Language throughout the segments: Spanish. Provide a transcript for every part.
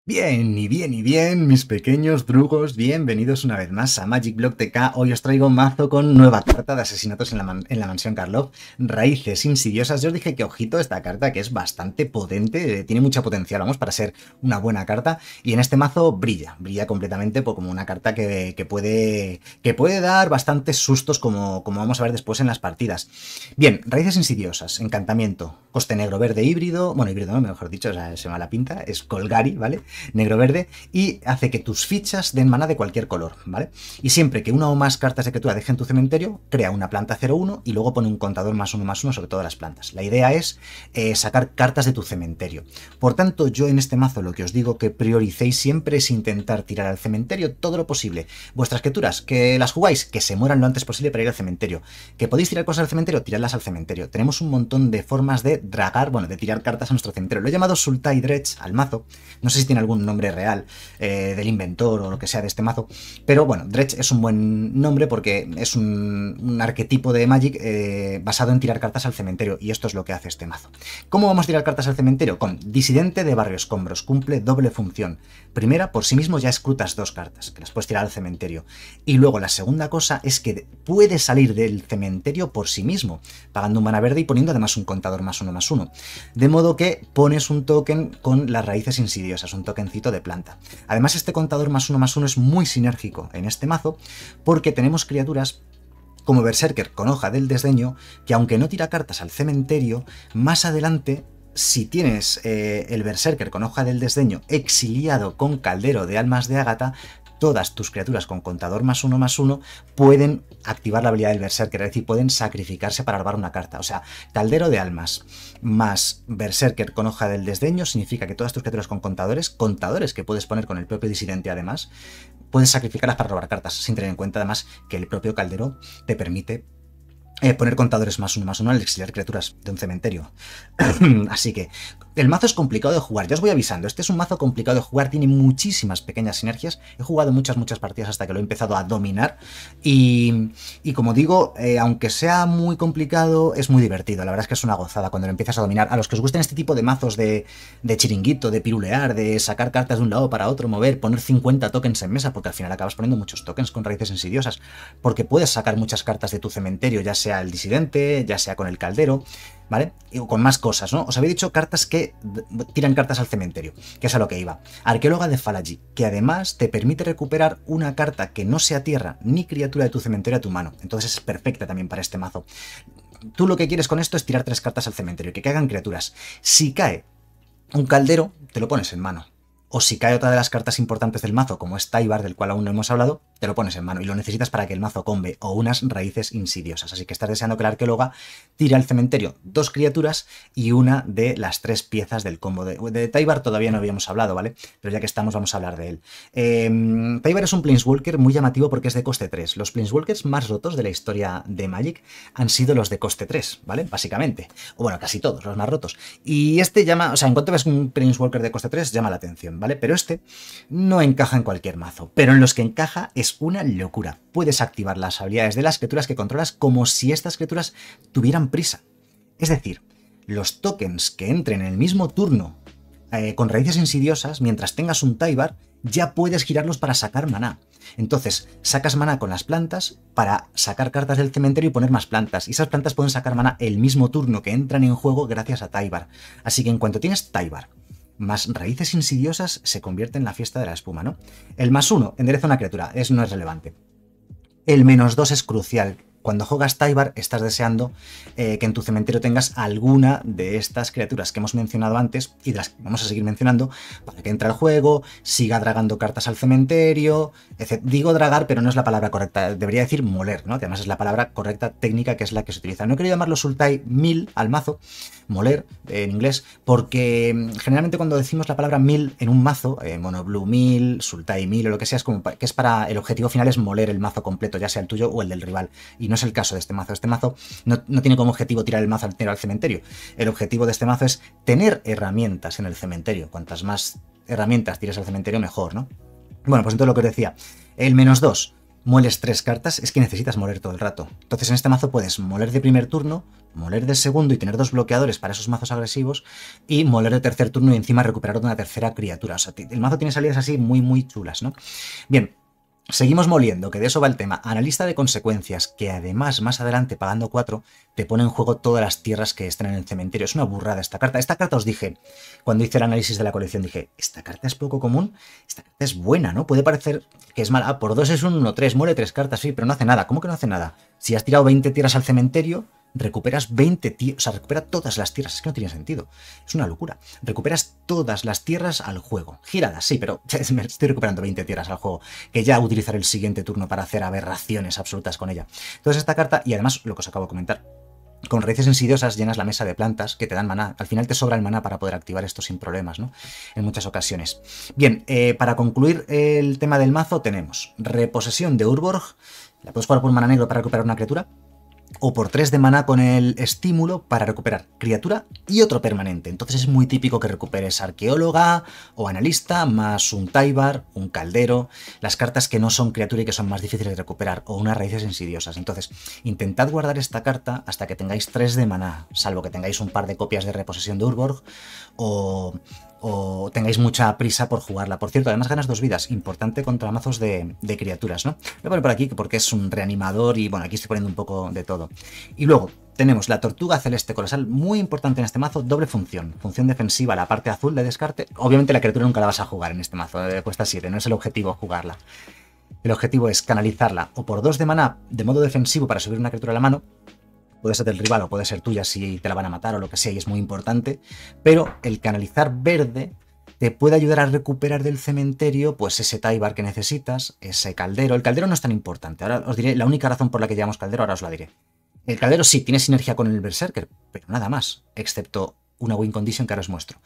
Bien, y bien, y bien, mis pequeños drugos, bienvenidos una vez más a Magic Block TK. Hoy os traigo mazo con nueva carta de asesinatos en la mansión Karlov, Raíces Insidiosas. Yo os dije que ojito esta carta, que es bastante potente, tiene mucha potencial, vamos, para ser una buena carta. Y en este mazo brilla completamente como una carta que puede dar bastantes sustos, como vamos a ver después en las partidas. Bien, Raíces Insidiosas, encantamiento, coste negro, verde, híbrido, bueno, híbrido no, mejor dicho, o sea, se me la pinta, es Golgari, ¿vale? Negro-verde, y hace que tus fichas den mana de cualquier color, ¿vale? Y siempre que una o más cartas de criatura dejen tu cementerio, crea una planta 0-1 y luego pone un contador +1/+1 sobre todas las plantas. La idea es sacar cartas de tu cementerio. Por tanto, yo en este mazo lo que os digo que prioricéis siempre es intentar tirar al cementerio todo lo posible. Vuestras criaturas, que las jugáis, que se mueran lo antes posible para ir al cementerio. Que podéis tirar cosas al cementerio, tiradlas al cementerio. Tenemos un montón de formas de dragar, bueno, de tirar cartas a nuestro cementerio. Lo he llamado Sultai Dredge al mazo. No sé si tiene algún nombre real del inventor o lo que sea de este mazo, pero bueno, Dredge es un buen nombre porque es un arquetipo de Magic basado en tirar cartas al cementerio, y esto es lo que hace este mazo. ¿Cómo vamos a tirar cartas al cementerio? Con Disidente de Barrio Escombros, cumple doble función. Primera, por sí mismo ya escrutas dos cartas, que las puedes tirar al cementerio, y luego la segunda cosa es que puede salir del cementerio por sí mismo, pagando un mana verde y poniendo además un contador +1/+1, de modo que pones un token con las raíces insidiosas, un tokencito de planta. Además, este contador +1/+1 es muy sinérgico en este mazo porque tenemos criaturas como Berserker con Hoja del Desdeño, que aunque no tira cartas al cementerio, más adelante, si tienes el Berserker con Hoja del Desdeño exiliado con Caldero de Almas de Ágata, todas tus criaturas con contador +1/+1 pueden activar la habilidad del Berserker, es decir, pueden sacrificarse para robar una carta. O sea, Caldero de Almas más Berserker con Hoja del Desdeño significa que todas tus criaturas con contadores que puedes poner con el propio Disidente además, puedes sacrificarlas para robar cartas, sin tener en cuenta además que el propio Caldero te permite poner contadores +1/+1 al exiliar criaturas de un cementerio. Así que el mazo es complicado de jugar, ya os voy avisando, este es un mazo complicado de jugar, tiene muchísimas pequeñas sinergias, he jugado muchas partidas hasta que lo he empezado a dominar, y como digo, aunque sea muy complicado, es muy divertido, la verdad es que es una gozada cuando lo empiezas a dominar. A los que os gusten este tipo de mazos de chiringuito, de pirulear, de sacar cartas de un lado para otro, mover, poner 50 tokens en mesa, porque al final acabas poniendo muchos tokens con raíces insidiosas, porque puedes sacar muchas cartas de tu cementerio, ya sea el Disidente, ya sea con el Caldero, ¿vale? Y con más cosas, ¿no? Os había dicho cartas que tiran cartas al cementerio, que es a lo que iba. Arqueóloga de Fallagy, que además te permite recuperar una carta que no sea tierra ni criatura de tu cementerio a tu mano. Entonces es perfecta también para este mazo. Tú lo que quieres con esto es tirar 3 cartas al cementerio, que caigan criaturas. Si cae un Caldero, te lo pones en mano. O si cae otra de las cartas importantes del mazo, como es Tyvar, del cual aún no hemos hablado, te lo pones en mano y lo necesitas para que el mazo combe, o unas raíces insidiosas. Así que estás deseando que la arqueóloga tire al cementerio 2 criaturas y una de las 3 piezas del combo. De Tyvar todavía no habíamos hablado, ¿vale? Pero ya que estamos, vamos a hablar de él. Tyvar es un Planeswalker muy llamativo porque es de coste 3. Los Planeswalkers más rotos de la historia de Magic han sido los de coste 3, ¿vale? Básicamente. O bueno, casi todos, los más rotos. Y este llama, o sea, en cuanto ves un Planeswalker de coste 3, llama la atención, ¿vale? Pero este no encaja en cualquier mazo, pero en los que encaja es una locura. Puedes activar las habilidades de las criaturas que controlas como si estas criaturas tuvieran prisa. Es decir, los tokens que entren en el mismo turno con raíces insidiosas, mientras tengas un Tyvar, ya puedes girarlos para sacar maná. Entonces, sacas maná con las plantas para sacar cartas del cementerio y poner más plantas. Y esas plantas pueden sacar maná el mismo turno que entran en juego gracias a Tyvar. Así que en cuanto tienes Tyvar más raíces insidiosas, se convierte en la fiesta de la espuma, ¿no? El +1 endereza una criatura, eso no es relevante. El -2 es crucial. Cuando juegas Tyvar, estás deseando que en tu cementerio tengas alguna de estas criaturas que hemos mencionado antes y de las que vamos a seguir mencionando para que entre al juego, siga dragando cartas al cementerio, etc. Digo dragar, pero no es la palabra correcta, debería decir moler, ¿no? Que además es la palabra correcta técnica que es la que se utiliza. No quiero llamarlo Sultai 1000 al mazo, moler en inglés, porque generalmente cuando decimos la palabra 1000 en un mazo, Mono Blue 1000, Sultai 1000 o lo que sea, es como que es para el objetivo final es moler el mazo completo, ya sea el tuyo o el del rival. Y no es el caso de este mazo. Este mazo no tiene como objetivo tirar el mazo entero al cementerio. El objetivo de este mazo es tener herramientas en el cementerio. Cuantas más herramientas tires al cementerio, mejor, ¿no? Bueno, pues entonces lo que os decía. El -2 mueles 3 cartas, es que necesitas moler todo el rato. Entonces en este mazo puedes moler de primer turno, moler de segundo y tener 2 bloqueadores para esos mazos agresivos, y moler de tercer turno y encima recuperar una tercera criatura. O sea, el mazo tiene salidas así muy, muy chulas, ¿no? Bien. Seguimos moliendo, que de eso va el tema. Analista de consecuencias, que además más adelante pagando 4 te pone en juego todas las tierras que estén en el cementerio. Es una burrada esta carta. Esta carta os dije, cuando hice el análisis de la colección, dije, esta carta es poco común, esta carta es buena, ¿no? Puede parecer que es mala. Ah, por 2 es un 1-3, muere 3 cartas, sí, pero no hace nada. ¿Cómo que no hace nada? Si has tirado 20 tierras al cementerio, recuperas 20 tierras, o sea, recupera todas las tierras, es que no tiene sentido, es una locura. Recuperas todas las tierras al juego, giradas, sí, pero me estoy recuperando 20 tierras al juego, que ya utilizaré el siguiente turno para hacer aberraciones absolutas con ella. Entonces esta carta, y además lo que os acabo de comentar, con raíces insidiosas llenas la mesa de plantas que te dan maná. Al final te sobra el maná para poder activar esto sin problemas, ¿no? En muchas ocasiones. Bien, para concluir el tema del mazo tenemos reposesión de Urborg, la puedes jugar por maná negro para recuperar una criatura, o por 3 de maná con el estímulo para recuperar criatura y otro permanente. Entonces es muy típico que recuperes arqueóloga o analista, más un Taibar, un caldero, las cartas que no son criatura y que son más difíciles de recuperar, o unas raíces insidiosas. Entonces intentad guardar esta carta hasta que tengáis 3 de maná, salvo que tengáis un par de copias de reposesión de Urborg o tengáis mucha prisa por jugarla. Por cierto, además ganas 2 vidas, importante contra mazos de criaturas, ¿no? Voy a poner por aquí porque es un reanimador y bueno, aquí estoy poniendo un poco de todo. Y luego tenemos la tortuga celeste colosal, muy importante en este mazo, doble función. Función defensiva, la parte azul de descarte. Obviamente la criatura nunca la vas a jugar en este mazo, cuesta 7, no es el objetivo jugarla. El objetivo es canalizarla o por 2 de maná de modo defensivo para subir una criatura a la mano. Puede ser del rival o puede ser tuya si te la van a matar o lo que sea, y es muy importante. Pero el canalizar verde te puede ayudar a recuperar del cementerio pues ese Taibar que necesitas, ese caldero. El caldero no es tan importante. Ahora os diré la única razón por la que llamamos caldero, ahora os la diré. El caldero sí tiene sinergia con el Berserker, pero nada más, excepto una win condition que ahora os muestro.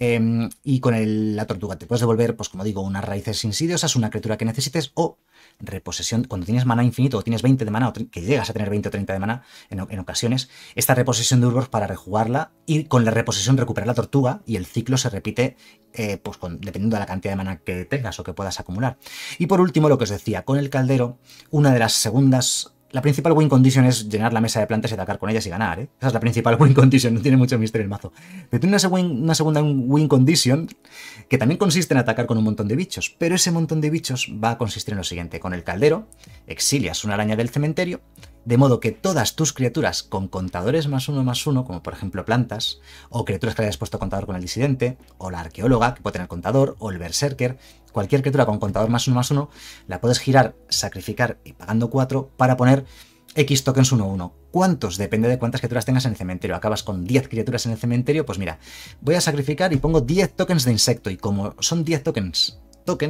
Y con la tortuga te puedes devolver, pues como digo, unas raíces insidiosas, una criatura que necesites, o reposesión, cuando tienes maná infinito o tienes 20 de maná, o que llegas a tener 20 o 30 de maná en ocasiones, esta reposesión de Urborg para rejugarla, y con la reposesión recuperar la tortuga, y el ciclo se repite pues dependiendo de la cantidad de maná que tengas o que puedas acumular. Y por último, lo que os decía, con el caldero, una de las segundas... La principal win condition es llenar la mesa de plantas y atacar con ellas y ganar, ¿eh? Esa es la principal win condition, no tiene mucho misterio el mazo. Pero tiene una segunda win condition que también consiste en atacar con un montón de bichos, pero ese montón de bichos va a consistir en lo siguiente. Con el caldero, exilias una araña del cementerio, de modo que todas tus criaturas con contadores +1/+1, como por ejemplo plantas, o criaturas que le hayas puesto contador con el disidente, o la arqueóloga, que puede tener contador, o el berserker, cualquier criatura con contador +1/+1, la puedes girar, sacrificar y pagando 4 para poner X tokens 1/1. ¿Cuántos? Depende de cuántas criaturas tengas en el cementerio. Acabas con 10 criaturas en el cementerio, pues mira, voy a sacrificar y pongo 10 tokens de insecto, y como son 10 tokens,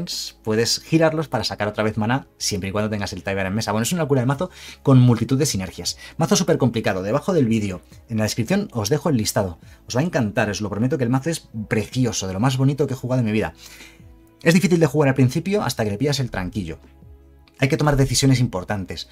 puedes girarlos para sacar otra vez maná, siempre y cuando tengas el Taibar en mesa. Bueno, es una locura de mazo con multitud de sinergias. Mazo súper complicado. Debajo del vídeo, en la descripción, os dejo el listado. Os va a encantar, os lo prometo, que el mazo es precioso, de lo más bonito que he jugado en mi vida. Es difícil de jugar al principio hasta que le pillas el tranquillo. Hay que tomar decisiones importantes.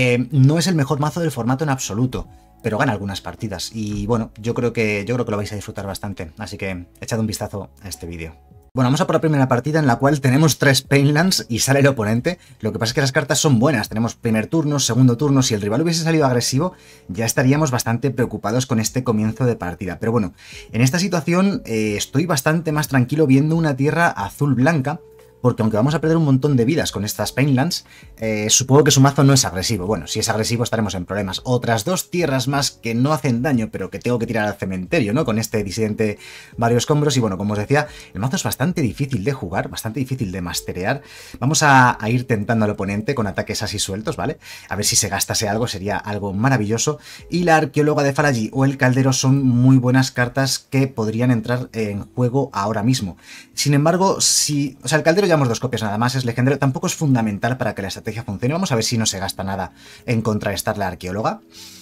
No es el mejor mazo del formato en absoluto, pero gana algunas partidas. Y bueno, yo creo que lo vais a disfrutar bastante. Así que echad un vistazo a este vídeo. Bueno, vamos a por la primera partida, en la cual tenemos 3 Painlands y sale el oponente. Lo que pasa es que las cartas son buenas. Tenemos primer turno, segundo turno. Si el rival hubiese salido agresivo, ya estaríamos bastante preocupados con este comienzo de partida. Pero bueno, en esta situación estoy bastante más tranquilo viendo una tierra azul-blanca, porque aunque vamos a perder un montón de vidas con estas Painlands, supongo que su mazo no es agresivo. Bueno, si es agresivo estaremos en problemas. Otras 2 tierras más que no hacen daño, pero que tengo que tirar al cementerio, ¿no? Con este disidente varios combros. Y bueno, como os decía, el mazo es bastante difícil de jugar, bastante difícil de masterear. Vamos a ir tentando al oponente con ataques así sueltos, ¿vale? A ver si se gastase algo, sería algo maravilloso. Y la arqueóloga de Fallaji o el caldero son muy buenas cartas que podrían entrar en juego ahora mismo. Sin embargo, si... O sea, el caldero ya 2 copias nada más, es legendario, tampoco es fundamental para que la estrategia funcione. Vamos a ver si no se gasta nada en contrarrestar la arqueóloga.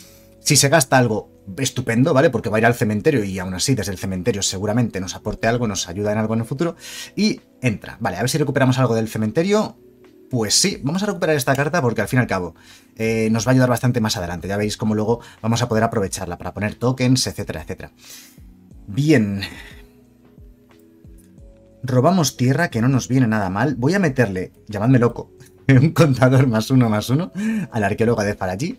Si se gasta algo, estupendo, ¿vale? Porque va a ir al cementerio y aún así desde el cementerio seguramente nos aporte algo, nos ayuda en algo en el futuro. Y entra, vale, a ver si recuperamos algo del cementerio. Pues sí, vamos a recuperar esta carta porque al fin y al cabo nos va a ayudar bastante más adelante. Ya veis cómo luego vamos a poder aprovecharla para poner tokens, etcétera, etcétera. Bien... Robamos tierra, que no nos viene nada mal. Voy a meterle, llamadme loco, un contador +1/+1 al arqueólogo de Faraji.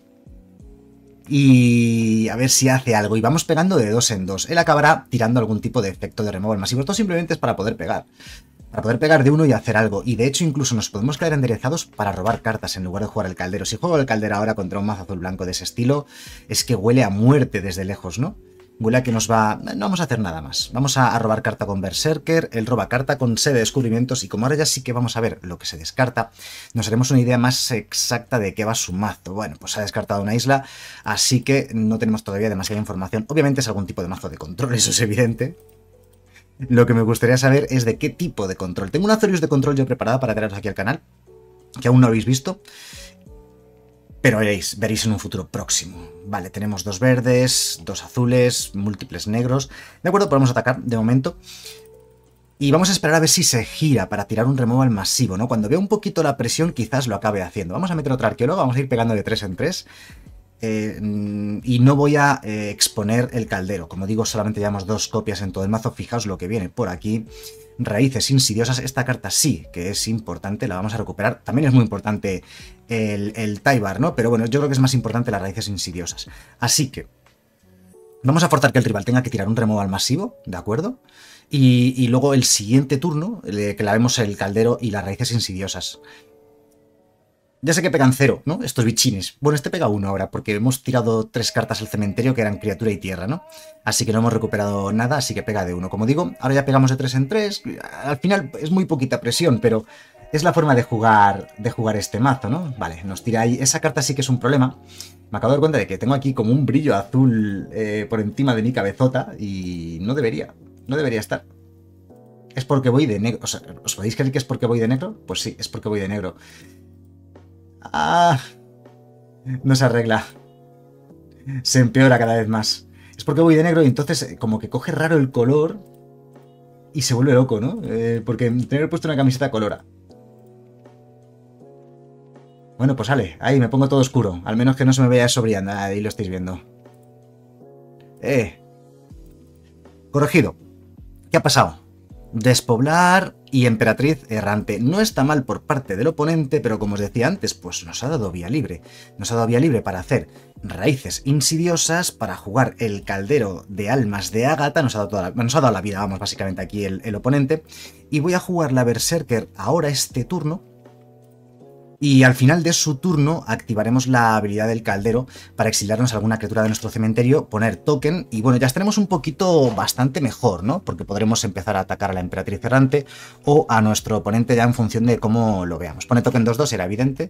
Y a ver si hace algo. Y vamos pegando de 2 en 2. Él acabará tirando algún tipo de efecto de removal masivo. Esto simplemente es para poder pegar. Para poder pegar de uno y hacer algo. Y de hecho incluso nos podemos quedar enderezados para robar cartas en lugar de jugar el caldero. Si juego el caldero ahora contra un mazo azul blanco de ese estilo, es que huele a muerte desde lejos, ¿no? Huele a que nos va... No vamos a hacer nada más. Vamos a robar carta con Berserker, él roba carta con Sede de Descubrimientos y como ahora ya sí que vamos a ver lo que se descarta, nos haremos una idea más exacta de qué va su mazo. Bueno, pues ha descartado una isla, así que no tenemos todavía demasiada información. Obviamente es algún tipo de mazo de control, eso es evidente. Lo que me gustaría saber es de qué tipo de control. Tengo una Azorius de control yo preparada para traeros aquí al canal, que aún no habéis visto. Pero veréis en un futuro próximo. Vale, tenemos 2 verdes, 2 azules, múltiples negros. De acuerdo, podemos atacar de momento. Y vamos a esperar a ver si se gira para tirar un removal masivo, ¿no? Cuando vea un poquito la presión, quizás lo acabe haciendo. Vamos a meter otra arqueóloga, vamos a ir pegando de 3 en 3. Y no voy a exponer el caldero. Como digo, solamente llevamos 2 copias en todo el mazo. Fijaos lo que viene por aquí. Raíces insidiosas, esta carta sí que es importante, la vamos a recuperar. También es muy importante el Tybar, ¿no? Pero bueno, yo creo que es más importante las raíces insidiosas. Así que vamos a forzar que el rival tenga que tirar un removal masivo, ¿de acuerdo? Y luego el siguiente turno, que la vemos el caldero y las raíces insidiosas. Ya sé que pegan 0, ¿no? Estos bichines. Bueno, este pega 1 ahora, porque hemos tirado 3 cartas al cementerio que eran criatura y tierra, ¿no? Así que no hemos recuperado nada, así que pega de 1. Como digo, ahora ya pegamos de 3 en 3. Al final es muy poquita presión, pero es la forma de jugar este mazo, ¿no? Vale, nos tira ahí. Esa carta sí que es un problema. Me acabo de dar cuenta de que tengo aquí como un brillo azul por encima de mi cabezota y no debería estar. Es porque voy de negro. O sea, ¿os podéis creer que es porque voy de negro? Pues sí, es porque voy de negro. Ah, no se arregla. Se empeora cada vez más. Es porque voy de negro y entonces como que coge raro el color y se vuelve loco, ¿no? Porque tener puesto una camiseta colora. Bueno, pues sale. Ahí me pongo todo oscuro. Al menos que no se me vea eso brillando. Ahí lo estáis viendo. Corregido. ¿Qué ha pasado? Despoblar y Emperatriz Errante. No está mal por parte del oponente, pero como os decía antes, pues nos ha dado vía libre. Nos ha dado vía libre para hacer raíces insidiosas, para jugar el caldero de almas de Ágata. Nos ha dado la vida, vamos, básicamente aquí el oponente. Y voy a jugar la Berserker ahora este turno. Y al final de su turno activaremos la habilidad del caldero para exiliarnos a alguna criatura de nuestro cementerio, poner token y bueno, ya estaremos un poquito bastante mejor, ¿no? Porque podremos empezar a atacar a la Emperatriz Errante o a nuestro oponente ya en función de cómo lo veamos. Pone token 2-2, era evidente.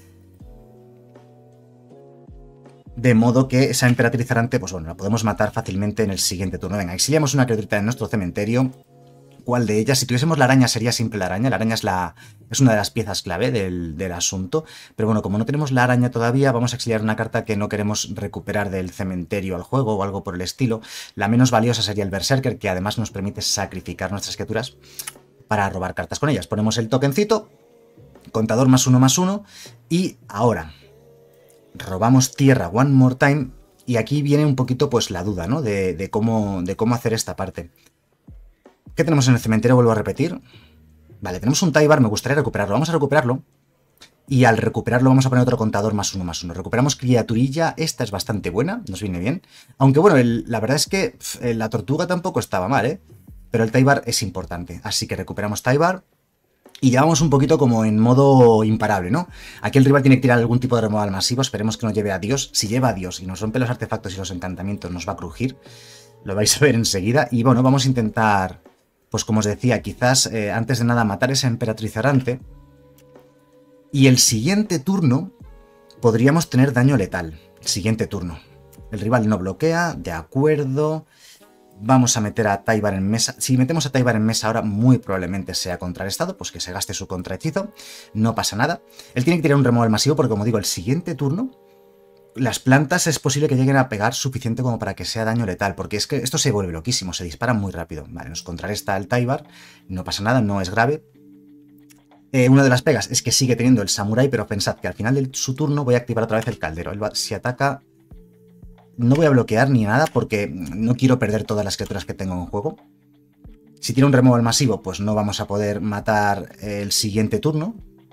De modo que esa Emperatriz Errante, pues bueno, la podemos matar fácilmente en el siguiente turno. Venga, exiliamos una criatura de nuestro cementerio. ¿Cuál de ellas? Si tuviésemos la araña sería simple la araña. La araña es una de las piezas clave del asunto. Pero bueno, como no tenemos la araña todavía, vamos a exiliar una carta que no queremos recuperar del cementerio al juego o algo por el estilo. La menos valiosa sería el Berserker, que además nos permite sacrificar nuestras criaturas para robar cartas con ellas. Ponemos el tokencito, contador +1/+1 y ahora robamos tierra one more time. Y aquí viene un poquito pues la duda, ¿no? De cómo hacer esta parte. ¿Qué tenemos en el cementerio? Vuelvo a repetir. Vale, tenemos un Tybar, me gustaría recuperarlo. Vamos a recuperarlo. Y al recuperarlo vamos a poner otro contador +1/+1. Recuperamos criaturilla, esta es bastante buena, nos viene bien. Aunque bueno, la verdad es que la tortuga tampoco estaba mal, ¿eh? Pero el Tybar es importante. Así que recuperamos Tybar. Y ya vamos un poquito como en modo imparable, ¿no? Aquí el rival tiene que tirar algún tipo de removal masivo. Esperemos que no lleve a Dios. Si lleva a Dios y nos rompe los artefactos y los encantamientos, nos va a crujir. Lo vais a ver enseguida. Y bueno, vamos a intentar... Pues como os decía, quizás antes de nada matar esa Emperatriz Errante. Y el siguiente turno podríamos tener daño letal. Siguiente turno. El rival no bloquea, de acuerdo. Vamos a meter a Tybar en mesa. Si metemos a Tybar en mesa ahora, muy probablemente sea contrarrestado, pues que se gaste su contrahechizo. No pasa nada. Él tiene que tirar un removal masivo porque, como digo, el siguiente turno... Las plantas es posible que lleguen a pegar suficiente como para que sea daño letal, porque es que esto se vuelve loquísimo, se dispara muy rápido. Vale, nos contrarresta el Tybar, no pasa nada, no es grave. Una de las pegas es que sigue teniendo el Samurai, pero pensad que al final de su turno voy a activar otra vez el caldero. Si ataca, no voy a bloquear ni nada porque no quiero perder todas las criaturas que tengo en juego. Si tiene un removal masivo, pues no vamos a poder matar el siguiente turno.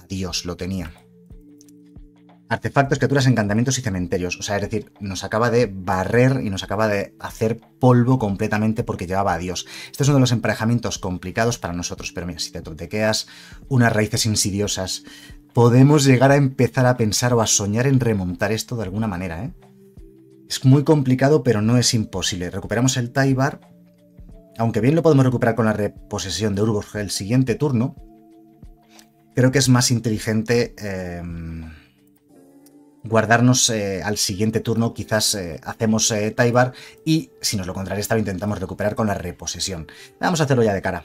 Adiós, lo tenía. Artefactos, criaturas, encantamientos y cementerios. O sea, es decir, nos acaba de barrer y nos acaba de hacer polvo completamente porque llevaba a Dios. Este es uno de los emparejamientos complicados para nosotros, pero mira, si te totequeas unas raíces insidiosas, podemos llegar a empezar a pensar o a soñar en remontar esto de alguna manera, ¿eh? Es muy complicado, pero no es imposible. Recuperamos el Taibar, aunque bien lo podemos recuperar con la reposesión de Urborg el siguiente turno. Creo que es más inteligente guardarnos al siguiente turno, quizás hacemos Taibar y si nos lo contrarresta lo intentamos recuperar con la reposesión. Vamos a hacerlo ya de cara.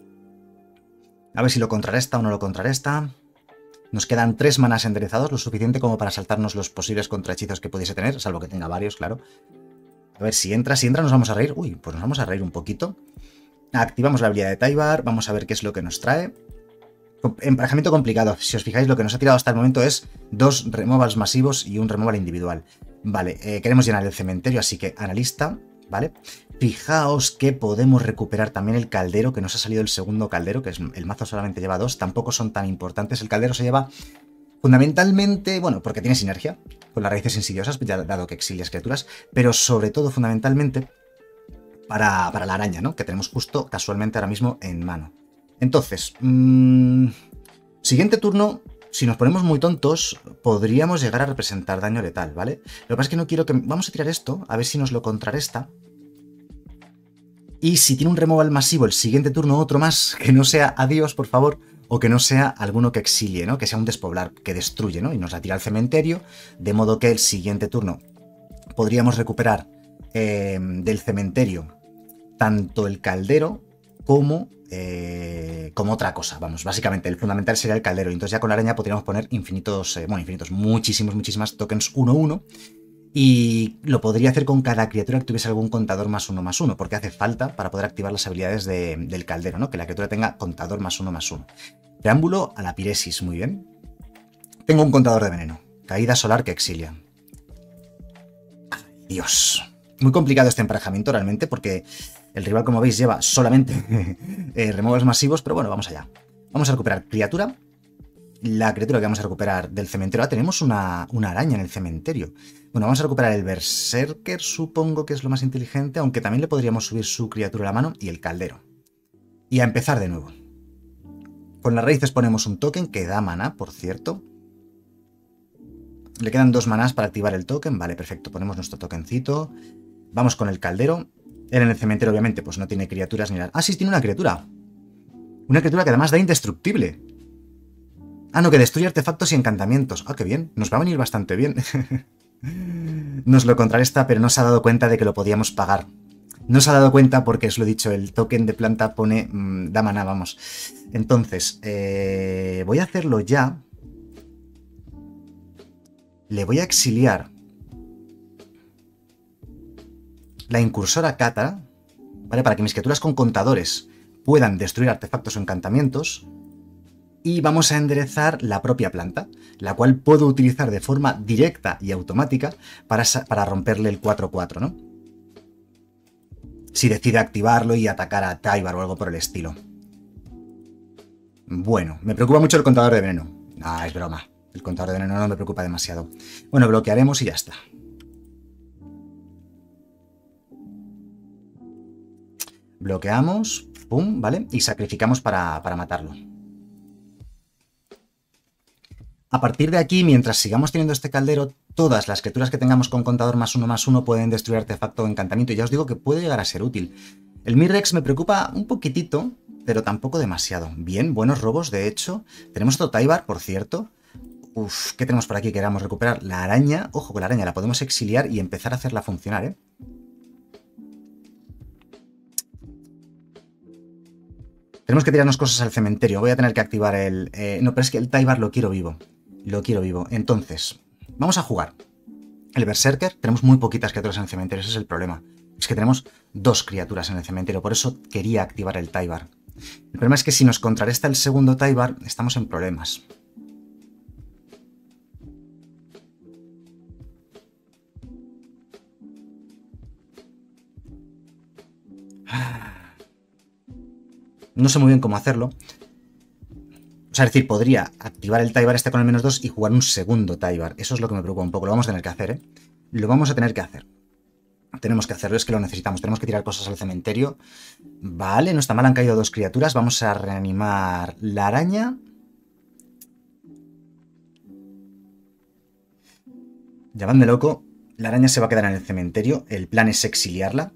A ver si lo contrarresta o no lo contrarresta. Nos quedan 3 manas enderezados, lo suficiente como para saltarnos los posibles contrahechizos que pudiese tener, salvo que tenga varios, claro. A ver si entra nos vamos a reír. Uy, pues nos vamos a reír un poquito. Activamos la habilidad de Taibar, vamos a ver qué es lo que nos trae. Emparejamiento complicado. Si os fijáis, lo que nos ha tirado hasta el momento es 2 removals masivos y un removal individual. Vale, queremos llenar el cementerio, así que analista, ¿vale? Fijaos que podemos recuperar también el caldero, que nos ha salido el segundo caldero, que es el mazo solamente lleva 2, tampoco son tan importantes. El caldero se lleva fundamentalmente, bueno, porque tiene sinergia con las raíces insidiosas, ya dado que exilias criaturas, pero sobre todo fundamentalmente para la araña, ¿no? Que tenemos justo casualmente ahora mismo en mano. Entonces, siguiente turno, si nos ponemos muy tontos, podríamos llegar a representar daño letal, ¿vale? Lo que pasa es que no quiero que... Vamos a tirar esto, a ver si nos lo contrarresta. Y si tiene un removal masivo el siguiente turno, otro más, que no sea adiós, por favor, o que no sea alguno que exilie, ¿no? Que sea un despoblar, que destruye, ¿no? Y nos la tira al cementerio, de modo que el siguiente turno podríamos recuperar del cementerio tanto el caldero como otra cosa. Vamos, básicamente el fundamental sería el caldero. Y entonces ya con la araña podríamos poner muchísimas tokens 1-1. Y lo podría hacer con cada criatura que tuviese algún contador +1/+1, porque hace falta para poder activar las habilidades del caldero, ¿no? Que la criatura tenga contador +1/+1. Preámbulo a la piresis, muy bien. Tengo un contador de veneno. Caída solar que exilia. Ay, Dios. Muy complicado este emparejamiento realmente, porque el rival, como veis, lleva solamente removals masivos, pero bueno, vamos allá. Vamos a recuperar criatura. La criatura que vamos a recuperar del cementerio. Ah, tenemos una araña en el cementerio. Bueno, vamos a recuperar el Berserker, supongo que es lo más inteligente, aunque también le podríamos subir su criatura a la mano y el caldero. Y a empezar de nuevo. Con las raíces ponemos un token que da maná, por cierto. Le quedan 2 manás para activar el token. Vale, perfecto. Ponemos nuestro tokencito. Vamos con el caldero. Él en el cementerio, obviamente, pues no tiene criaturas ni nada. Ah, sí, tiene una criatura. Una criatura que además da indestructible. Ah, no, que destruye artefactos y encantamientos. Ah, qué bien. Nos va a venir bastante bien. Nos lo contrarresta, pero no se ha dado cuenta de que lo podíamos pagar. No se ha dado cuenta porque, os lo he dicho, el token de planta pone... da maná, vamos. Entonces, voy a hacerlo ya. Le voy a exiliar la incursora Cátara, ¿vale? Para que mis criaturas con contadores puedan destruir artefactos o encantamientos. Y vamos a enderezar la propia planta, la cual puedo utilizar de forma directa y automática para romperle el 4-4, ¿no? Si decide activarlo y atacar a Taibar o algo por el estilo. Bueno, me preocupa mucho el contador de veneno. Ah, es broma. El contador de veneno no me preocupa demasiado. Bueno, bloquearemos y ya está. Bloqueamos, pum, ¿vale? Y sacrificamos para matarlo. A partir de aquí, mientras sigamos teniendo este caldero, todas las criaturas que tengamos con contador +1/+1 pueden destruir artefacto o encantamiento. Y ya os digo que puede llegar a ser útil. El Mirrex me preocupa un poquitito, pero tampoco demasiado. Bien, buenos robos, de hecho. Tenemos otro Taibar, por cierto. Uf, ¿qué tenemos por aquí que queramos recuperar? La araña. Ojo con la araña, la podemos exiliar y empezar a hacerla funcionar, ¿eh? Tenemos que tirarnos cosas al cementerio. Voy a tener que activar el... no, pero es que el Taibar lo quiero vivo. Lo quiero vivo. Entonces, vamos a jugar. El Berserker, tenemos muy poquitas criaturas en el cementerio, ese es el problema. Es que tenemos 2 criaturas en el cementerio, por eso quería activar el Taibar. El problema es que si nos contrarresta el segundo Taibar, estamos en problemas. No sé muy bien cómo hacerlo. O sea, es decir, podría activar el Taibar este con el -2 y jugar un segundo Taibar. Eso es lo que me preocupa un poco. Lo vamos a tener que hacer, ¿eh? Lo vamos a tener que hacer. Tenemos que hacerlo, es que lo necesitamos. Tenemos que tirar cosas al cementerio. Vale, no está mal, han caído 2 criaturas. Vamos a reanimar la araña. Llamadme loco. La araña se va a quedar en el cementerio. El plan es exiliarla.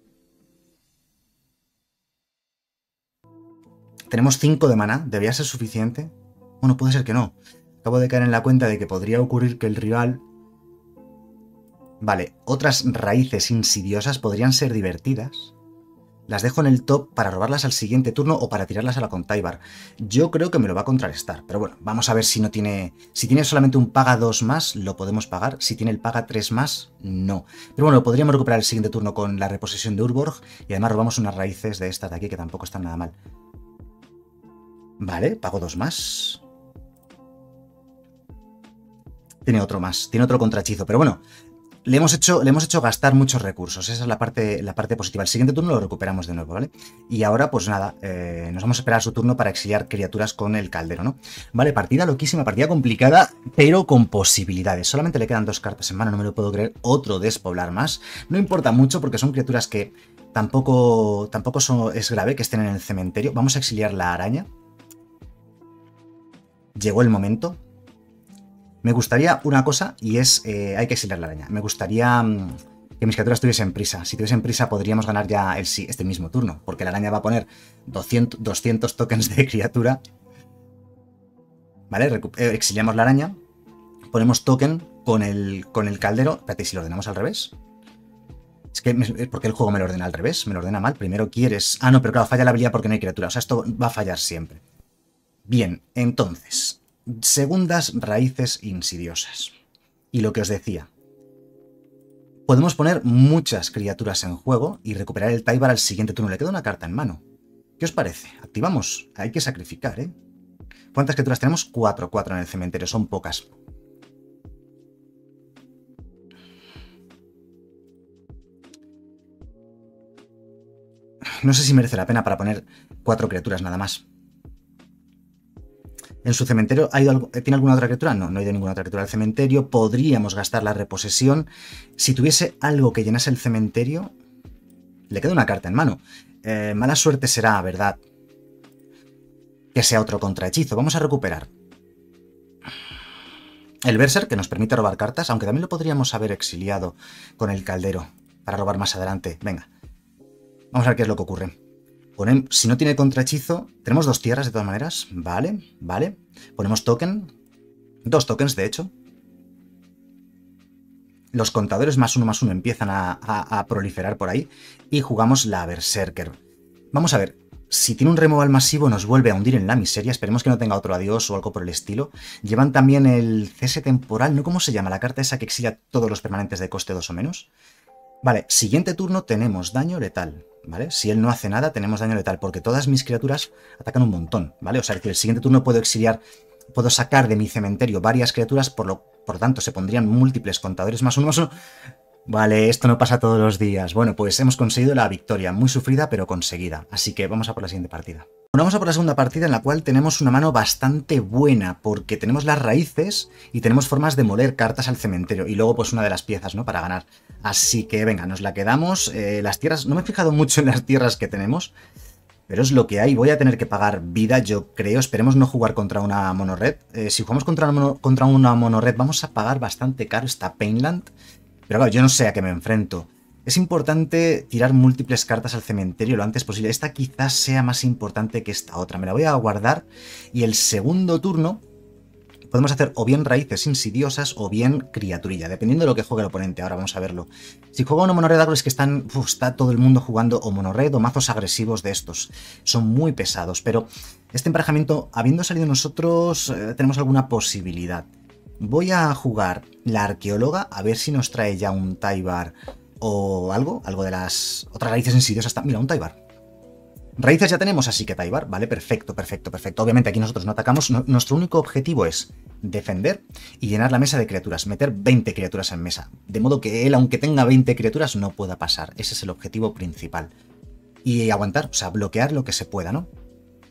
Tenemos 5 de maná. ¿Debería ser suficiente? Bueno, puede ser que no. Acabo de caer en la cuenta de que podría ocurrir que el rival... Vale, otras raíces insidiosas podrían ser divertidas. Las dejo en el top para robarlas al siguiente turno o para tirarlas a la con Taibar. Yo creo que me lo va a contrarrestar, pero bueno, vamos a ver si no tiene... Si tiene solamente un paga 2 más, lo podemos pagar. Si tiene el paga 3 más, no. Pero bueno, podríamos recuperar el siguiente turno con la reposesión de Urborg y además robamos unas raíces de estas de aquí que tampoco están nada mal. Vale, pago 2 más. Tiene otro más, tiene otro contrahechizo, pero bueno... Le hemos hecho gastar muchos recursos, esa es la parte positiva. El siguiente turno lo recuperamos de nuevo, ¿vale? Y ahora, pues nada, nos vamos a esperar a su turno para exiliar criaturas con el caldero, ¿no? Vale, partida loquísima, partida complicada, pero con posibilidades. Solamente le quedan 2 cartas en mano, no me lo puedo creer. Otro despoblar más. No importa mucho porque son criaturas que tampoco es grave que estén en el cementerio. Vamos a exiliar la araña. Llegó el momento. Me gustaría una cosa, y es, hay que exiliar la araña. Me gustaría que mis criaturas tuviesen prisa. Si tuviesen prisa podríamos ganar ya este mismo turno, porque la araña va a poner 200 tokens de criatura. ¿Vale? Exiliamos la araña, ponemos token con el caldero. Espérate, si lo ordenamos al revés. Es que, ¿por qué el juego me lo ordena al revés? Me lo ordena mal. Primero quieres... Ah, no, pero claro, falla la habilidad porque no hay criatura. O sea, esto va a fallar siempre. Bien, entonces... Segundas raíces insidiosas. Y lo que os decía. Podemos poner muchas criaturas en juego y recuperar el Taibar al siguiente turno. Le queda una carta en mano. ¿Qué os parece? Activamos. Hay que sacrificar, ¿eh? ¿Cuántas criaturas tenemos? 4 en el cementerio. Son pocas. No sé si merece la pena para poner 4 criaturas nada más. ¿En su cementerio tiene alguna otra criatura? No, no ha ido ninguna otra criatura al cementerio. Podríamos gastar la reposesión. Si tuviese algo que llenase el cementerio, le queda una carta en mano. Mala suerte será, ¿verdad? Que sea otro contrahechizo. Vamos a recuperar el Berserk, que nos permite robar cartas, aunque también lo podríamos haber exiliado con el caldero para robar más adelante. Venga, vamos a ver qué es lo que ocurre. Si no tiene contrahechizo, tenemos 2 tierras de todas maneras. Vale, vale. Ponemos token. 2 tokens, de hecho. Los contadores +1/+1 empiezan a proliferar por ahí. Y jugamos la Berserker. Vamos a ver. Si tiene un removal masivo nos vuelve a hundir en la miseria. Esperemos que no tenga otro adiós o algo por el estilo. Llevan también el cese temporal. ¿No? ¿Cómo se llama? La carta esa que exilia todos los permanentes de coste 2 o menos. Vale, siguiente turno tenemos daño letal. ¿Vale? Si él no hace nada, tenemos daño letal, porque todas mis criaturas atacan un montón, ¿vale? O sea, que el siguiente turno puedo exiliar, puedo sacar de mi cementerio varias criaturas, por lo tanto, se pondrían múltiples contadores +1/+1. Vale, esto no pasa todos los días. Bueno, pues hemos conseguido la victoria, muy sufrida, pero conseguida. Así que vamos a por la siguiente partida. Bueno, vamos a por la segunda partida en la cual tenemos una mano bastante buena, porque tenemos las raíces y tenemos formas de moler cartas al cementerio. Y luego, pues, una de las piezas, ¿no? Para ganar. Así que, venga, nos la quedamos. Las tierras, no me he fijado mucho en las tierras que tenemos, pero es lo que hay. Voy a tener que pagar vida, yo creo. Esperemos no jugar contra una monored. Si jugamos contra una monored, vamos a pagar bastante caro esta Painland. Pero claro, yo no sé a qué me enfrento. Es importante tirar múltiples cartas al cementerio lo antes posible. Esta quizás sea más importante que esta otra. Me la voy a guardar y el segundo turno podemos hacer o bien raíces insidiosas o bien criaturilla, dependiendo de lo que juegue el oponente. Ahora vamos a verlo. Si juega una monored agro es que está todo el mundo jugando o monored o mazos agresivos de estos. Son muy pesados, pero este emparejamiento, habiendo salido nosotros, tenemos alguna posibilidad. Voy a jugar la arqueóloga a ver si nos trae ya un Taibar o algo de las otras raíces insidiosas. Mira, un Taibar. Raíces ya tenemos, así que Taibar, vale, perfecto. Obviamente aquí nosotros no atacamos, nuestro único objetivo es defender y llenar la mesa de criaturas, meter 20 criaturas en mesa, de modo que él, aunque tenga 20 criaturas, no pueda pasar. Ese es el objetivo principal. Y aguantar, o sea, bloquear lo que se pueda, ¿no?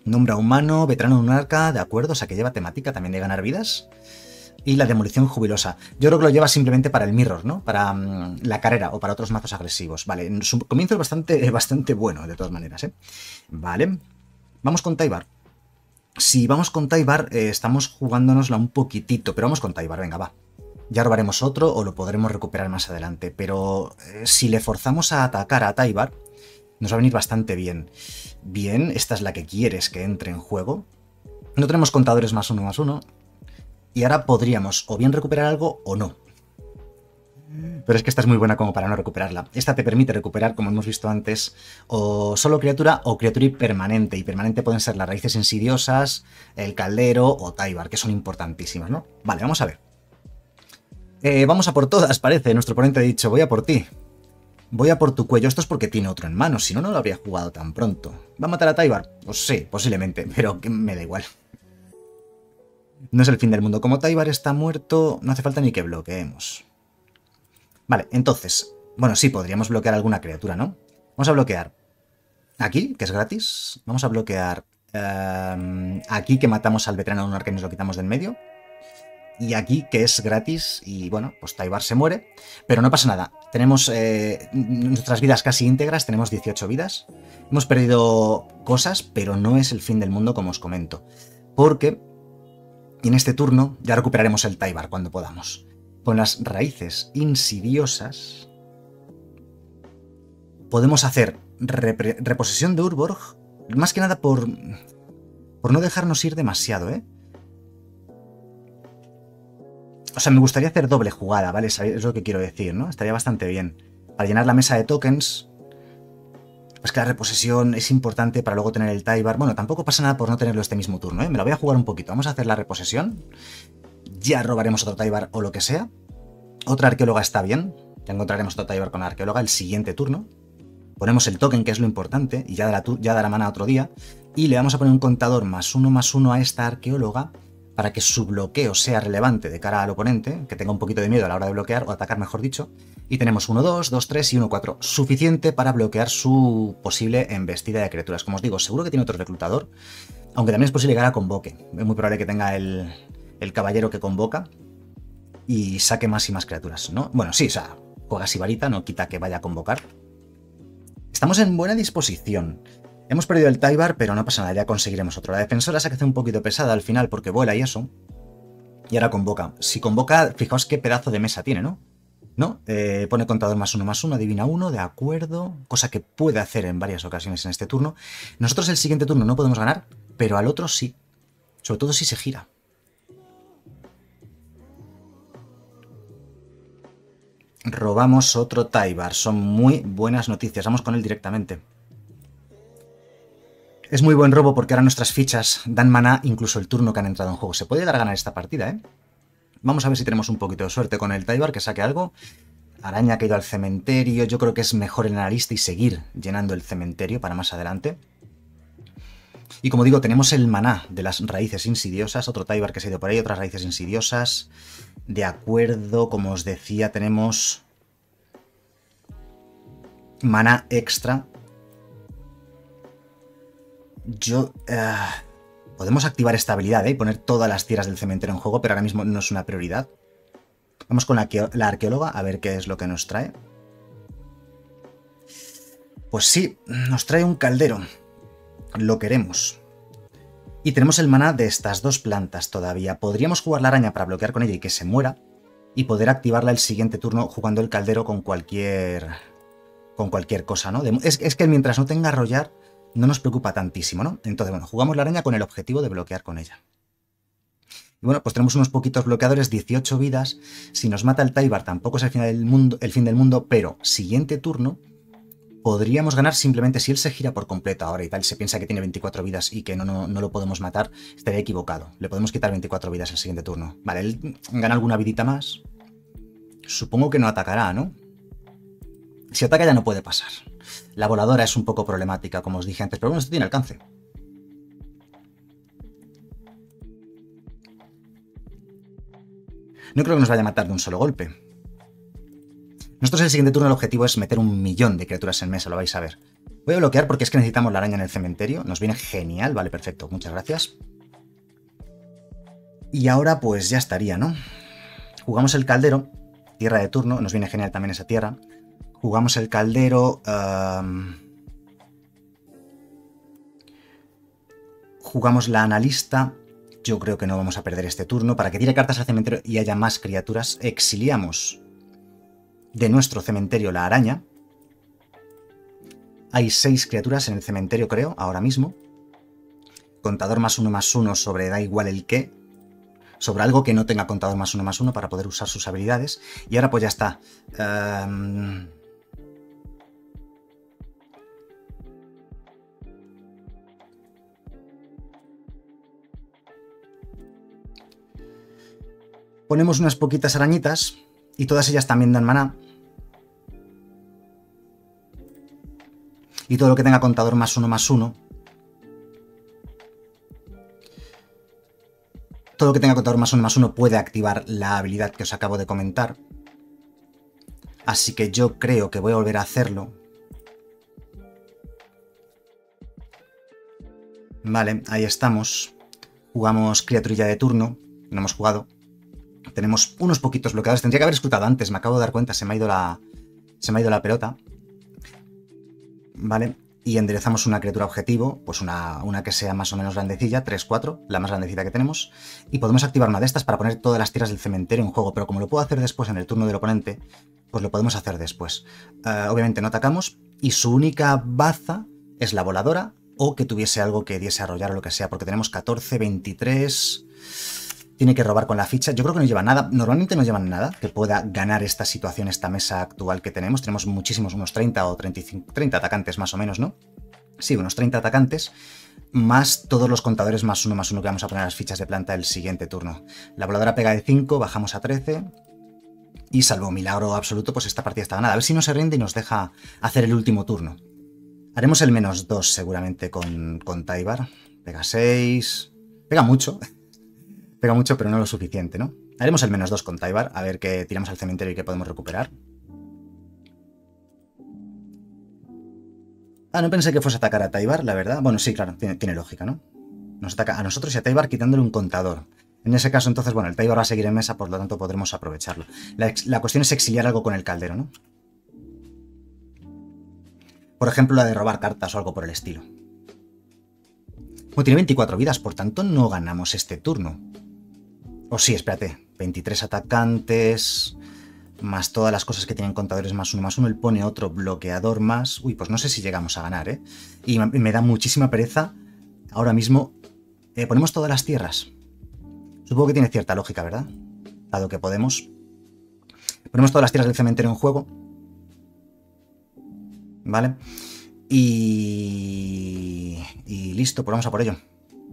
Nombra humano, veterano de un arca, de acuerdo, o sea que lleva temática también de ganar vidas. Y la demolición jubilosa. Yo creo que lo lleva simplemente para el mirror, ¿no? Para la carrera o para otros mazos agresivos. Vale, su comienzo es bastante bueno, de todas maneras, ¿eh? Vale. Vamos con Tyvar. Si vamos con Tyvar, estamos jugándonosla un poquitito, pero vamos con Tyvar, venga, va. Ya robaremos otro o lo podremos recuperar más adelante, pero si le forzamos a atacar a Tyvar, nos va a venir bastante bien. Bien, esta es la que quieres que entre en juego. No tenemos contadores +1/+1, y ahora podríamos o bien recuperar algo o no. Pero es que esta es muy buena como para no recuperarla. Esta te permite recuperar, como hemos visto antes, o solo criatura o criatura permanente. Y permanente pueden ser las raíces insidiosas, el caldero o Tyvar, que son importantísimas, ¿no? Vale, vamos a ver. Vamos a por todas, parece. Nuestro oponente ha dicho, voy a por ti. Voy a por tu cuello. Esto es porque tiene otro en mano, si no, no lo habría jugado tan pronto. ¿Va a matar a Tyvar? Pues sí, posiblemente, pero me da igual. No es el fin del mundo. Como Tyvar está muerto, no hace falta ni que bloqueemos. Vale, entonces, bueno, sí, podríamos bloquear alguna criatura, ¿no? Vamos a bloquear aquí, que es gratis. Vamos a bloquear aquí, que matamos al veterano de un arca y nos lo quitamos del medio. Y aquí, que es gratis, y bueno, pues Tyvar se muere. Pero no pasa nada. Tenemos nuestras vidas casi íntegras, tenemos 18 vidas. Hemos perdido cosas, pero no es el fin del mundo, como os comento. Porque en este turno ya recuperaremos el Tyvar cuando podamos. Con las raíces insidiosas podemos hacer reposesión de Urborg, más que nada por no dejarnos ir demasiado, ¿eh? O sea, me gustaría hacer doble jugada, ¿vale? Es lo que quiero decir, ¿no? Estaría bastante bien. Para llenar la mesa de tokens, pues que la reposesión es importante para luego tener el Tyvar. Bueno, tampoco pasa nada por no tenerlo este mismo turno, ¿eh? Me la voy a jugar un poquito. Vamos a hacer la reposesión. Ya robaremos otro Tyvar o lo que sea. Otra arqueóloga está bien. Ya encontraremos otro Tyvar con la arqueóloga el siguiente turno. Ponemos el token, que es lo importante, y ya dará mana otro día. Y le vamos a poner un contador +1/+1 a esta arqueóloga para que su bloqueo sea relevante de cara al oponente, que tenga un poquito de miedo a la hora de bloquear, o atacar mejor dicho. Y tenemos 1-2, 2-3 y 1-4. Suficiente para bloquear su posible embestida de criaturas. Como os digo, seguro que tiene otro reclutador, aunque también es posible que haga convoque. Es muy probable que tenga el caballero que convoca y saque más y más criaturas, ¿no? Bueno, sí, o sea, juega Sibarita, no quita que vaya a convocar. Estamos en buena disposición. Hemos perdido el Tyvar, pero no pasa nada, ya conseguiremos otro. La defensora se hace un poquito pesada al final porque vuela y eso. Y ahora convoca. Si convoca, fijaos qué pedazo de mesa tiene, ¿no? ¿No? Pone contador +1/+1, adivina 1, de acuerdo. Cosa que puede hacer en varias ocasiones en este turno. Nosotros el siguiente turno no podemos ganar, pero al otro sí. Sobre todo si se gira. Robamos otro Tyvar. Son muy buenas noticias. Vamos con él directamente. Es muy buen robo porque ahora nuestras fichas dan maná incluso el turno que han entrado en juego. Se puede dar a ganar esta partida, ¿eh? Vamos a ver si tenemos un poquito de suerte con el Tyvar, que saque algo. Araña que ha ido al cementerio. Yo creo que es mejor en la lista y seguir llenando el cementerio para más adelante. Y como digo, tenemos el maná de las raíces insidiosas. Otro Tyvar que se ha ido por ahí, otras raíces insidiosas. De acuerdo, como os decía, tenemos maná extra. Podemos activar esta habilidad, y poner todas las tierras del cementerio en juego, pero ahora mismo no es una prioridad. Vamos con la arqueóloga a ver qué es lo que nos trae. Pues sí, nos trae un caldero. Lo queremos. Y tenemos el maná de estas dos plantas todavía. Podríamos jugar la araña para bloquear con ella y que se muera. Y poder activarla el siguiente turno jugando el caldero con cualquier cosa, ¿no? Es que mientras no tenga arrollar, no nos preocupa tantísimo, ¿no? Entonces, bueno, jugamos la araña con el objetivo de bloquear con ella. Y bueno, pues tenemos unos poquitos bloqueadores, 18 vidas. Si nos mata el Tyvar tampoco es el fin del mundo, pero siguiente turno podríamos ganar simplemente si él se gira por completo ahora y tal, se piensa que tiene 24 vidas y que no lo podemos matar, estaría equivocado. Le podemos quitar 24 vidas el siguiente turno. Vale, él gana alguna vidita más. Supongo que no atacará, ¿no? Si ataca ya no puede pasar. La voladora es un poco problemática, como os dije antes, pero bueno, esto tiene alcance. No creo que nos vaya a matar de un solo golpe. Nosotros el siguiente turno el objetivo es meter 1.000.000 de criaturas en mesa, lo vais a ver. Voy a bloquear porque es que necesitamos la araña en el cementerio. Nos viene genial. Vale, perfecto. Muchas gracias. Y ahora pues ya estaría, ¿no? Jugamos el caldero. Tierra de turno. Nos viene genial también esa tierra. Jugamos el caldero. Jugamos la analista. Yo creo que no vamos a perder este turno. Para que tire cartas al cementerio y haya más criaturas, exiliamos de nuestro cementerio la araña. Hay 6 criaturas en el cementerio, creo, ahora mismo. Contador +1/+1 sobre da igual el qué. Sobre algo que no tenga contador +1/+1 para poder usar sus habilidades. Y ahora pues ya está. Ponemos unas poquitas arañitas y todas ellas también dan maná. Y todo lo que tenga contador +1/+1. Todo lo que tenga contador +1/+1 puede activar la habilidad que os acabo de comentar. Así que yo creo que voy a volver a hacerlo. Vale, ahí estamos. Jugamos criaturilla de turno. No hemos jugado. Tenemos unos poquitos bloqueadores. Tendría que haber escrutado antes. Me acabo de dar cuenta. Se me ha ido la pelota. Vale. Y enderezamos una criatura objetivo. Pues una que sea más o menos grandecilla. 3-4. La más grandecita que tenemos. Y podemos activar una de estas para poner todas las tierras del cementerio en juego. Pero como lo puedo hacer después en el turno del oponente, pues lo podemos hacer después. Obviamente no atacamos. Y su única baza es la voladora. O que tuviese algo que diese a arrollar o lo que sea. Porque tenemos 14, 23... Tiene que robar con la ficha. Yo creo que no lleva nada. Normalmente no llevan nada que pueda ganar esta situación, esta mesa actual que tenemos. Tenemos muchísimos, unos 30 o 35, 30 atacantes más o menos, ¿no? Sí, unos 30 atacantes. Más todos los contadores +1/+1 que vamos a poner a las fichas de planta el siguiente turno. La voladora pega de 5, bajamos a 13. Y salvo milagro absoluto, pues esta partida está ganada. A ver si no se rinde y nos deja hacer el último turno. Haremos el -2 seguramente con Taibar. Pega 6. Pega mucho. Pega mucho, pero no lo suficiente, ¿no? Haremos el -2 con Taibar, a ver qué tiramos al cementerio y qué podemos recuperar. No pensé que fuese a atacar a Taibar, la verdad. Bueno, sí, claro, tiene lógica, ¿no? Nos ataca a nosotros y a Taibar quitándole un contador. En ese caso, entonces, bueno, el Taibar va a seguir en mesa, por lo tanto podremos aprovecharlo. La cuestión es exiliar algo con el caldero, ¿no? Por ejemplo, la de robar cartas o algo por el estilo. Bueno, tiene 24 vidas, por tanto no ganamos este turno. O sí, espérate, 23 atacantes, más todas las cosas que tienen contadores +1/+1, él pone otro bloqueador más. Uy, pues no sé si llegamos a ganar, ¿eh? Y me da muchísima pereza ahora mismo. Ponemos todas las tierras. Supongo que tiene cierta lógica, ¿verdad? Dado que podemos. Ponemos todas las tierras del cementerio en juego. ¿Vale? Y listo, pues vamos a por ello.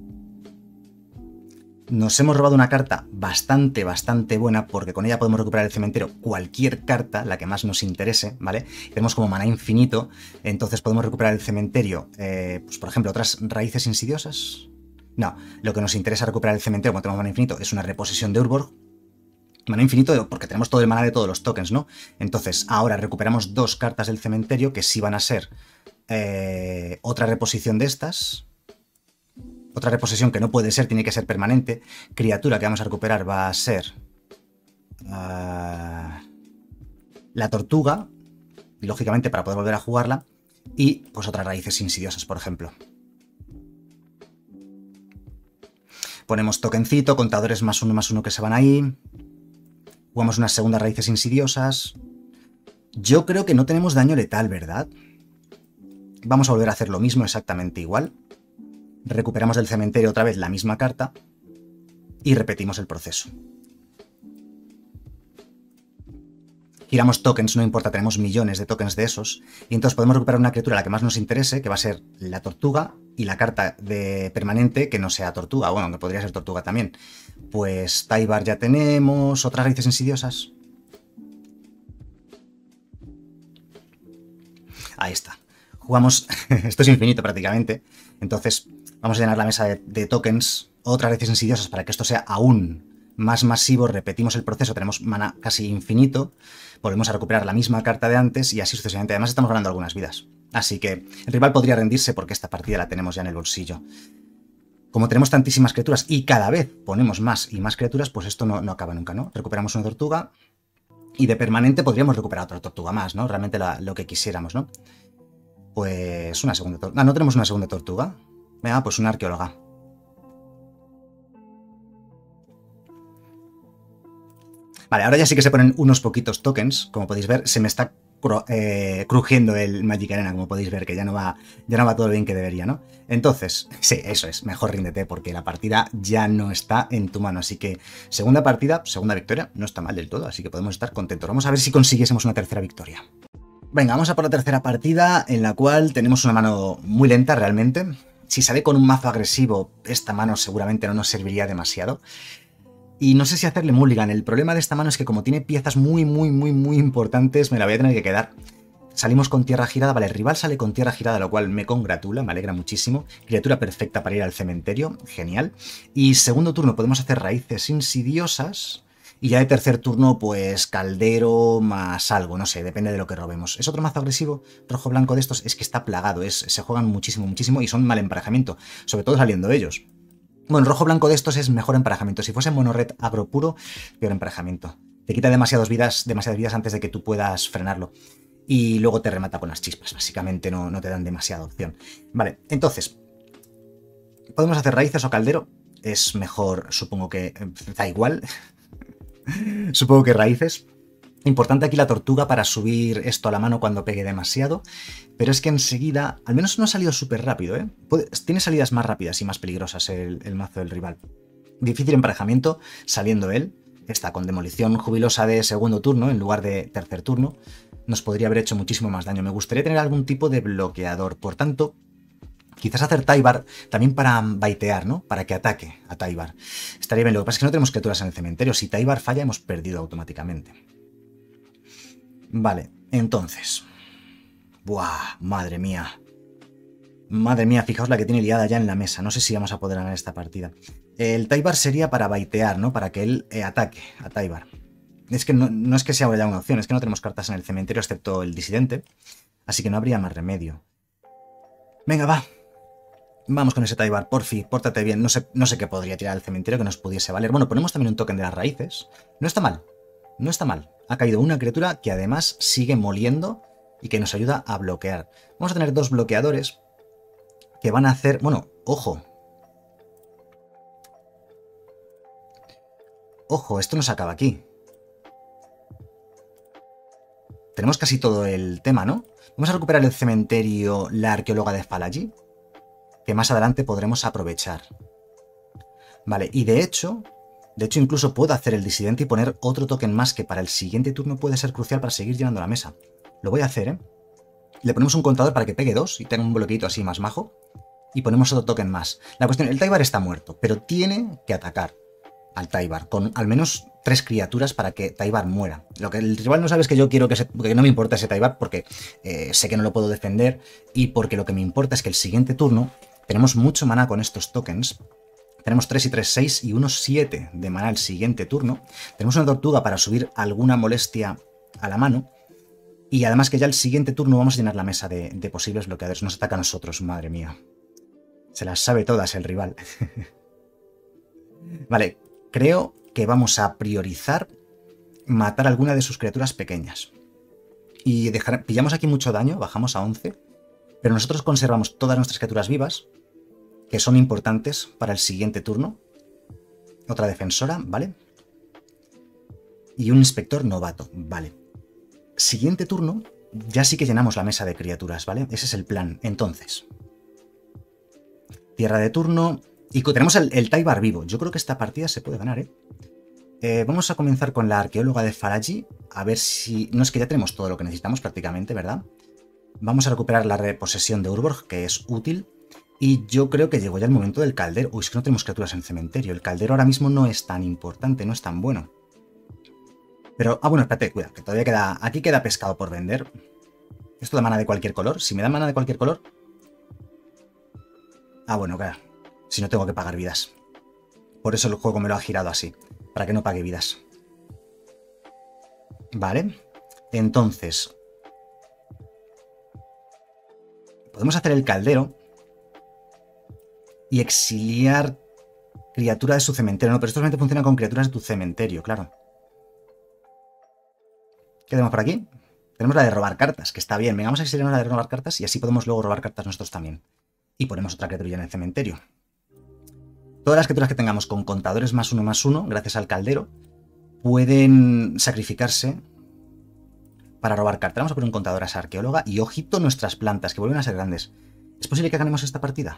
Nos hemos robado una carta bastante buena porque con ella podemos recuperar el cementerio cualquier carta, la que más nos interese, ¿vale? Tenemos como maná infinito, entonces podemos recuperar el cementerio, pues por ejemplo, otras raíces insidiosas. No, lo que nos interesa recuperar el cementerio cuando tenemos maná infinito es una reposición de Urborg. Maná infinito porque tenemos todo el maná de todos los tokens, ¿no? Entonces ahora recuperamos 2 cartas del cementerio que sí van a ser otra reposición de estas. Otra reposición que no puede ser, tiene que ser permanente. Criatura que vamos a recuperar va a ser la tortuga, y lógicamente para poder volver a jugarla, y pues otras raíces insidiosas, por ejemplo. Ponemos tokencito, contadores +1/+1 que se van ahí. Jugamos unas segundas raíces insidiosas. Yo creo que no tenemos daño letal, ¿verdad? Vamos a volver a hacer lo mismo exactamente igual. Recuperamos del cementerio otra vez la misma carta y repetimos el proceso. Giramos tokens, no importa, tenemos millones de tokens de esos, y entonces podemos recuperar una criatura a la que más nos interese, que va a ser la tortuga, y la carta de permanente que no sea tortuga, bueno, que podría ser tortuga también. Pues Taibar ya tenemos, otras raíces insidiosas. Ahí está. Jugamos, esto es infinito prácticamente, entonces vamos a llenar la mesa de tokens, otras raíces insidiosas para que esto sea aún más masivo, repetimos el proceso, tenemos mana casi infinito, volvemos a recuperar la misma carta de antes y así sucesivamente. Además estamos ganando algunas vidas. Así que el rival podría rendirse porque esta partida la tenemos ya en el bolsillo. Como tenemos tantísimas criaturas y cada vez ponemos más y más criaturas, pues esto no acaba nunca, ¿no? Recuperamos una tortuga y de permanente podríamos recuperar otra tortuga más, ¿no? Realmente lo que quisiéramos, ¿no? Pues una segunda tortuga. Ah, ¿no tenemos una segunda tortuga? Venga, pues una arqueóloga. Vale, ahora ya sí que se ponen unos poquitos tokens. Como podéis ver, se me está crujiendo el Magic Arena, como podéis ver, que ya no va todo bien que debería, ¿no? Entonces, sí, eso es, mejor ríndete, porque la partida ya no está en tu mano. Así que, segunda partida, segunda victoria, no está mal del todo, así que podemos estar contentos. Vamos a ver si consiguiésemos una tercera victoria. Venga, vamos a por la tercera partida, en la cual tenemos una mano muy lenta realmente. Si sale con un mazo agresivo, esta mano seguramente no nos serviría demasiado. Y no sé si hacerle mulligan. El problema de esta mano es que como tiene piezas muy importantes, me la voy a tener que quedar. Salimos con tierra girada. Vale, el rival sale con tierra girada, lo cual me congratula, me alegra muchísimo. Criatura perfecta para ir al cementerio, genial. Y segundo turno podemos hacer raíces insidiosas. Y ya de tercer turno, pues caldero más algo, no sé, depende de lo que robemos. Es otro mazo agresivo, rojo-blanco de estos, es que está plagado, se juegan muchísimo y son mal emparejamiento, sobre todo saliendo ellos. Bueno, rojo-blanco de estos es mejor emparejamiento. Si fuese mono-red agro puro, peor emparejamiento. Te quita demasiadas vidas antes de que tú puedas frenarlo. Y luego te remata con las chispas. Básicamente no te dan demasiada opción. Vale, entonces, podemos hacer raíces o caldero. Es mejor, supongo que da igual. Supongo que raíces. Importante aquí la tortuga para subir esto a la mano cuando pegue demasiado, pero es que enseguida, al menos no ha salido súper rápido, ¿eh? Tiene salidas más rápidas y más peligrosas el mazo del rival. Difícil emparejamiento, saliendo él, está con demolición jubilosa de segundo turno en lugar de tercer turno, nos podría haber hecho muchísimo más daño. Me gustaría tener algún tipo de bloqueador, por tanto, quizás hacer Tybar también para baitear, ¿no? Para que ataque a Tybar. Estaría bien, lo que pasa es que no tenemos criaturas en el cementerio, si Tybar falla hemos perdido automáticamente. Vale, entonces. Buah, madre mía. Madre mía, fijaos la que tiene liada ya en la mesa. No sé si vamos a poder ganar esta partida. El Tybar sería para baitear, ¿no? Para que él ataque a Tybar. Es que no es que sea ya una opción, es que no tenemos cartas en el cementerio excepto el disidente. Así que no habría más remedio. Venga, va. Vamos con ese Tybar, porfi, pórtate bien. No sé qué podría tirar al cementerio que nos pudiese valer. Bueno, ponemos también un token de las raíces. No está mal. No está mal. Ha caído una criatura que además sigue moliendo y que nos ayuda a bloquear. Vamos a tener dos bloqueadores que van a hacer... Bueno, ojo. Ojo, esto no se acaba aquí. Tenemos casi todo el tema, ¿no? Vamos a recuperar el cementerio, la arqueóloga de Falagi, que más adelante podremos aprovechar. Vale, y de hecho incluso puedo hacer el disidente y poner otro token más que para el siguiente turno puede ser crucial para seguir llenando la mesa. Lo voy a hacer, ¿eh? Le ponemos un contador para que pegue 2 y tenga un bloqueito así más majo. Y ponemos otro token más. La cuestión, el Tybar está muerto, pero tiene que atacar al Tybar con al menos 3 criaturas para que Tybar muera. Lo que el rival no sabe es que yo quiero que no me importa ese Tybar porque sé que no lo puedo defender y porque lo que me importa es que el siguiente turno tenemos mucho maná con estos tokens. Tenemos 3 y 3, 6 y unos 7 de maná el siguiente turno. Tenemos una tortuga para subir alguna molestia a la mano. Y además que ya el siguiente turno vamos a llenar la mesa de posibles bloqueadores. Nos ataca a nosotros, madre mía. Se las sabe todas el rival. Vale, creo que vamos a priorizar matar alguna de sus criaturas pequeñas. Y pillamos aquí mucho daño, bajamos a 11. Pero nosotros conservamos todas nuestras criaturas vivas, que son importantes para el siguiente turno. Otra defensora, ¿vale? Y un inspector novato, vale. Siguiente turno, ya sí que llenamos la mesa de criaturas, ¿vale? Ese es el plan. Entonces, tierra de turno. Y tenemos el Tybar vivo. Yo creo que esta partida se puede ganar, ¿eh? Vamos a comenzar con la arqueóloga de Falagi. A ver si... No, es que ya tenemos todo lo que necesitamos prácticamente, ¿verdad? Vamos a recuperar la reposesión de Urborg, que es útil. Y yo creo que llegó ya el momento del caldero. Uy, es que no tenemos criaturas en el cementerio. El caldero ahora mismo no es tan importante, no es tan bueno. Pero, bueno, espérate, cuidado, que todavía queda... Aquí queda pescado por vender. Esto da mana de cualquier color. Si me da mana de cualquier color... Ah, bueno, claro. Si no tengo que pagar vidas. Por eso el juego me lo ha girado así. Para que no pague vidas. Vale. Entonces... Podemos hacer el caldero y exiliar criatura de su cementerio. No, pero esto solamente funciona con criaturas de tu cementerio, claro. ¿Qué tenemos por aquí? Tenemos la de robar cartas, que está bien. Venga, vamos a exiliar la de robar cartas y así podemos luego robar cartas nosotros también. Y ponemos otra criatura en el cementerio. Todas las criaturas que tengamos con contadores +1/+1, gracias al caldero, pueden sacrificarse para robar cartas. Vamos a poner un contador a esa arqueóloga y ojito nuestras plantas, que vuelven a ser grandes. ¿Es posible que ganemos esta partida?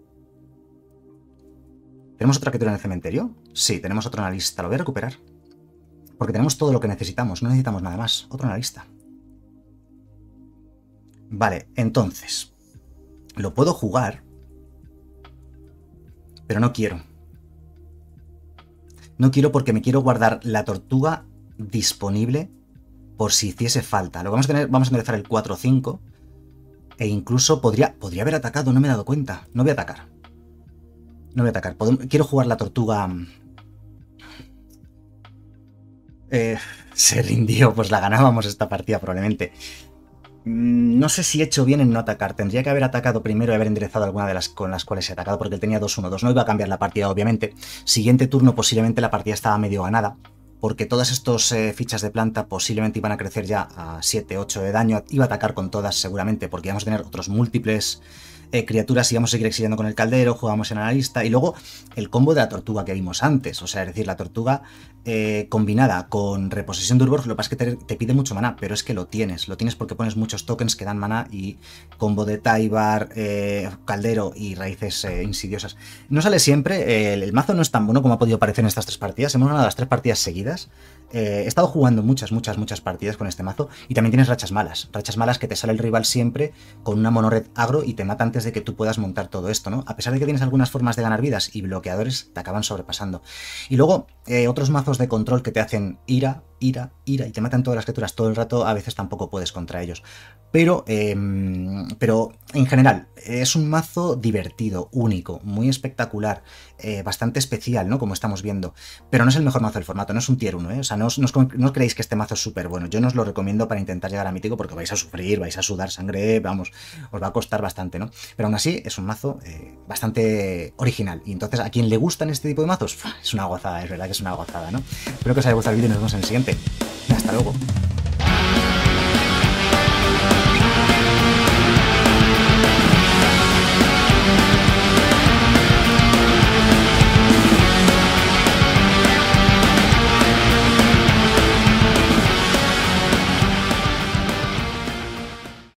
¿Tenemos otra criatura en el cementerio? Sí, tenemos otro en la lista. Lo voy a recuperar. Porque tenemos todo lo que necesitamos. No necesitamos nada más. Otro en la lista. Vale, entonces. Lo puedo jugar. Pero no quiero. No quiero porque me quiero guardar la tortuga disponible por si hiciese falta. Lo que vamos a enderezar el 4-5. E incluso podría haber atacado, no me he dado cuenta. No voy a atacar. No voy a atacar. Quiero jugar la tortuga. Se rindió, pues la ganábamos esta partida probablemente. No sé si he hecho bien en no atacar. Tendría que haber atacado primero y haber enderezado alguna de las con las cuales he atacado, porque él tenía 2-1-2. No iba a cambiar la partida, obviamente. Siguiente turno posiblemente la partida estaba medio ganada, porque todas estas fichas de planta posiblemente iban a crecer ya a 7-8 de daño. Iba a atacar con todas seguramente, porque íbamos a tener otros múltiples criaturas y vamos a seguir exiliando con el caldero, jugamos en analista y luego el combo de la tortuga que vimos antes, o sea, es decir, la tortuga combinada con reposición de Urborg, lo que pasa es que te pide mucho maná, pero es que lo tienes porque pones muchos tokens que dan maná y combo de Taibar, caldero y raíces insidiosas. No sale siempre, el mazo no es tan bueno como ha podido parecer en estas 3 partidas, hemos ganado las 3 partidas seguidas. He estado jugando muchas partidas con este mazo y también tienes rachas malas que te sale el rival siempre con una monored agro y te mata antes de que tú puedas montar todo esto, ¿no? A pesar de que tienes algunas formas de ganar vidas y bloqueadores, te acaban sobrepasando. Y luego otros mazos de control que te hacen ira y te matan todas las criaturas todo el rato, a veces tampoco puedes contra ellos. Pero en general es un mazo divertido, único, muy espectacular, bastante especial, ¿no? Como estamos viendo, pero no es el mejor mazo del formato, no es un tier 1, ¿eh? O sea, no creéis que este mazo es súper bueno. Yo no os lo recomiendo para intentar llegar a mítico porque vais a sufrir, vais a sudar sangre, vamos, os va a costar bastante, ¿no? Pero aún así es un mazo bastante original y entonces a quien le gustan este tipo de mazos, es una gozada, es verdad que es una gozada, ¿no? Espero que os haya gustado el vídeo y nos vemos en el siguiente. Hasta luego.